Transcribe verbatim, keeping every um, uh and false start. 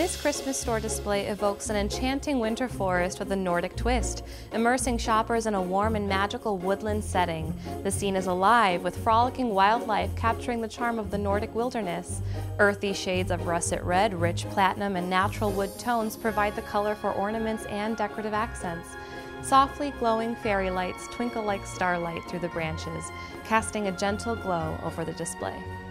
This Christmas store display evokes an enchanting winter forest with a Nordic twist, immersing shoppers in a warm and magical woodland setting. The scene is alive, with frolicking wildlife capturing the charm of the Nordic wilderness. Earthy shades of russet red, rich platinum, and natural wood tones provide the color for ornaments and decorative accents. Softly glowing fairy lights twinkle like starlight through the branches, casting a gentle glow over the display.